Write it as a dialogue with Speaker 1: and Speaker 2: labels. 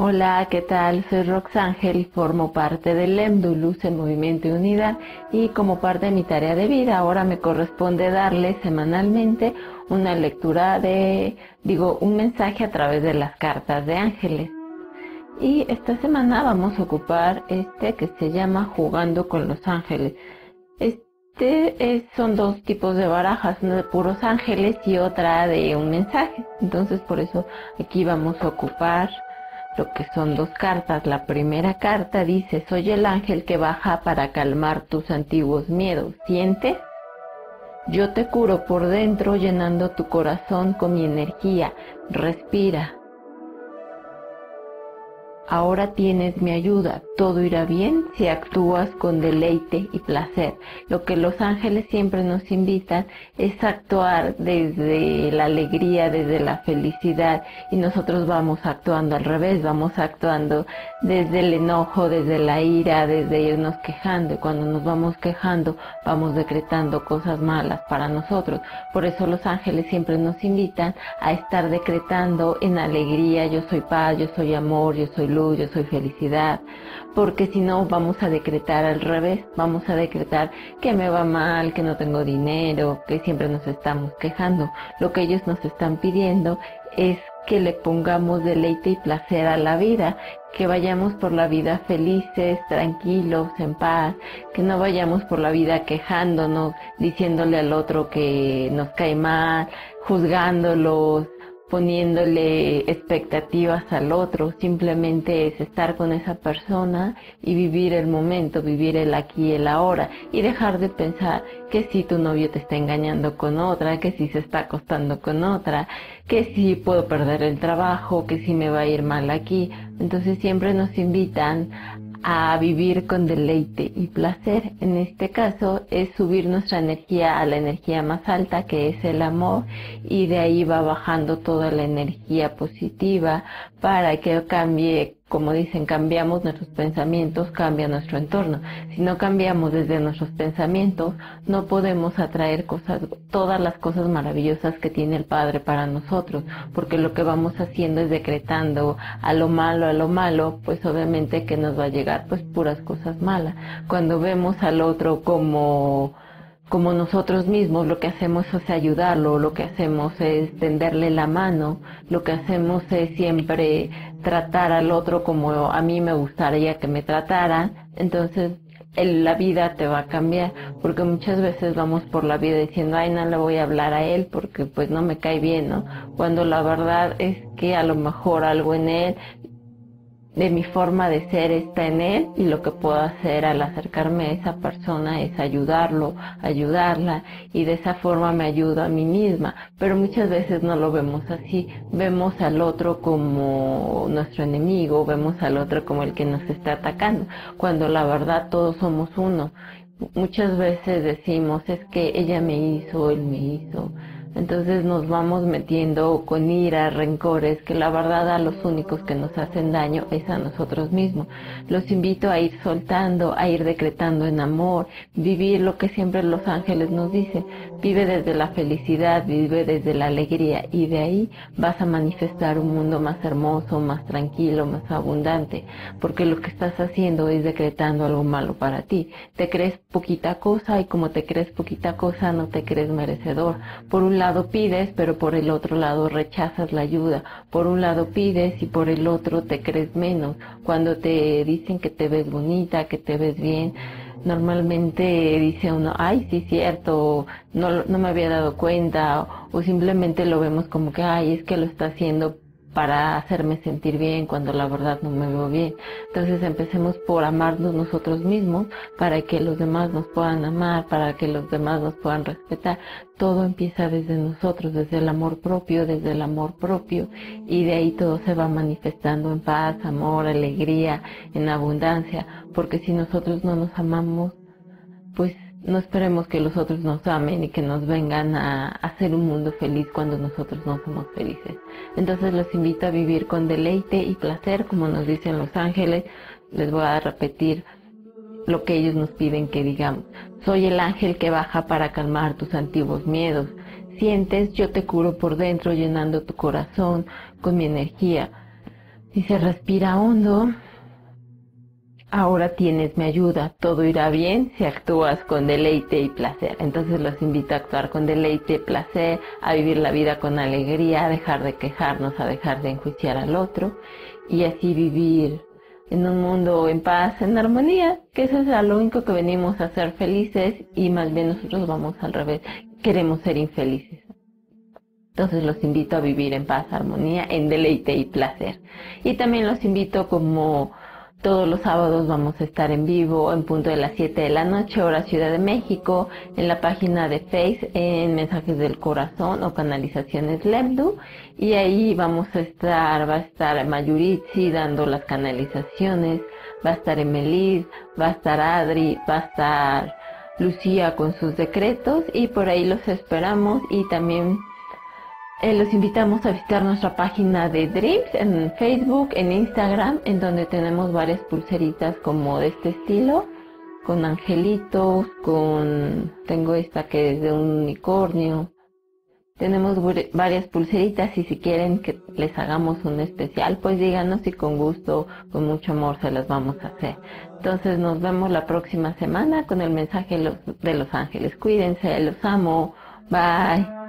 Speaker 1: Hola, ¿qué tal? Soy Roxángel, formo parte del Luz en Movimiento y Unidad, y como parte de mi tarea de vida ahora me corresponde darles semanalmente una lectura un mensaje a través de las cartas de ángeles. Y esta semana vamos a ocupar que se llama Jugando con los Ángeles. Son dos tipos de barajas, una de puros ángeles y otra de un mensaje. Entonces por eso aquí vamos a ocupar lo que son dos cartas. La primera carta dice: soy el ángel que baja para calmar tus antiguos miedos. ¿Sientes? Yo te curo por dentro llenando tu corazón con mi energía. Respira. Ahora tienes mi ayuda, todo irá bien si actúas con deleite y placer. Lo que los ángeles siempre nos invitan es actuar desde la alegría, desde la felicidad, y nosotros vamos actuando al revés, vamos actuando desde el enojo, desde la ira, desde irnos quejando, y cuando nos vamos quejando vamos decretando cosas malas para nosotros. Por eso los ángeles siempre nos invitan a estar decretando en alegría: yo soy paz, yo soy amor, yo soy luz, yo soy felicidad, porque si no vamos a decretar al revés, vamos a decretar que me va mal, que no tengo dinero, que siempre nos estamos quejando. Lo que ellos nos están pidiendo es que le pongamos deleite y placer a la vida, que vayamos por la vida felices, tranquilos, en paz, que no vayamos por la vida quejándonos, diciéndole al otro que nos cae mal, juzgándolos, poniéndole expectativas al otro. Simplemente es estar con esa persona y vivir el momento, vivir el aquí y el ahora, y dejar de pensar que si tu novio te está engañando con otra, que si se está acostando con otra, que si puedo perder el trabajo, que si me va a ir mal aquí. Entonces siempre nos invitan a vivir con deleite y placer. En este caso es subir nuestra energía a la energía más alta, que es el amor, y de ahí va bajando toda la energía positiva para que cambie. Como dicen, cambiamos nuestros pensamientos, cambia nuestro entorno. Si no cambiamos desde nuestros pensamientos, no podemos atraer todas las cosas maravillosas que tiene el Padre para nosotros, porque lo que vamos haciendo es decretando a lo malo, pues obviamente que nos va a llegar pues puras cosas malas. Cuando vemos al otro como nosotros mismos, lo que hacemos es ayudarlo, lo que hacemos es tenderle la mano, lo que hacemos es siempre tratar al otro como a mí me gustaría que me trataran. Entonces la vida te va a cambiar, porque muchas veces vamos por la vida diciendo: ay, no le voy a hablar a él porque pues no me cae bien, ¿no? Cuando la verdad es que a lo mejor algo en él, de mi forma de ser, está en él, y lo que puedo hacer al acercarme a esa persona es ayudarlo, ayudarla, y de esa forma me ayudo a mí misma. Pero muchas veces no lo vemos así, vemos al otro como nuestro enemigo, vemos al otro como el que nos está atacando, cuando la verdad todos somos uno. Muchas veces decimos: es que ella me hizo, él me hizo. Entonces nos vamos metiendo con ira, rencores, que la verdad a los únicos que nos hacen daño es a nosotros mismos. Los invito a ir soltando, a ir decretando en amor, vivir lo que siempre los ángeles nos dicen: vive desde la felicidad, vive desde la alegría, y de ahí vas a manifestar un mundo más hermoso, más tranquilo, más abundante, porque lo que estás haciendo es decretando algo malo para ti. Te crees poquita cosa, y como te crees poquita cosa, no te crees merecedor. Por un lado pides, pero por el otro lado rechazas la ayuda. Por un lado pides y por el otro te crees menos. Cuando te dicen que te ves bonita, que te ves bien, normalmente dice uno: ay, sí, cierto, no me había dado cuenta, o simplemente lo vemos como que: ay, es que lo está haciendo para hacerme sentir bien, cuando la verdad no me veo bien. Entonces empecemos por amarnos nosotros mismos, para que los demás nos puedan amar, para que los demás nos puedan respetar. Todo empieza desde nosotros, desde el amor propio, y de ahí todo se va manifestando en paz, amor, alegría, en abundancia, porque si nosotros no nos amamos, pues no esperemos que los otros nos amen y que nos vengan a hacer un mundo feliz cuando nosotros no somos felices. Entonces los invito a vivir con deleite y placer, como nos dicen los ángeles. Les voy a repetir lo que ellos nos piden que digamos: soy el ángel que baja para calmar tus antiguos miedos. Sientes, yo te curo por dentro llenando tu corazón con mi energía. Y se respira hondo. Ahora tienes mi ayuda, todo irá bien si actúas con deleite y placer. Entonces los invito a actuar con deleite y placer, a vivir la vida con alegría, a dejar de quejarnos, a dejar de enjuiciar al otro y así vivir en un mundo en paz, en armonía, que eso es lo único que venimos a ser felices y más bien nosotros vamos al revés, queremos ser infelices. Entonces los invito a vivir en paz, armonía, en deleite y placer. Y también los invito, como todos los sábados vamos a estar en vivo en punto de las 7 de la noche, hora Ciudad de México, en la página de Face, en Mensajes del Corazón o Canalizaciones Lemdu. Y ahí va a estar Mayuritsi dando las canalizaciones, va a estar Emelis, va a estar Adri, va a estar Lucía con sus decretos y por ahí los esperamos. Y también los invitamos a visitar nuestra página de Dreams en Facebook, en Instagram, en donde tenemos varias pulseritas como de este estilo, con angelitos, tengo esta que es de un unicornio. Tenemos varias pulseritas y si quieren que les hagamos un especial, pues díganos y con gusto, con mucho amor se las vamos a hacer. Entonces nos vemos la próxima semana con el mensaje de los ángeles. Cuídense, los amo. Bye.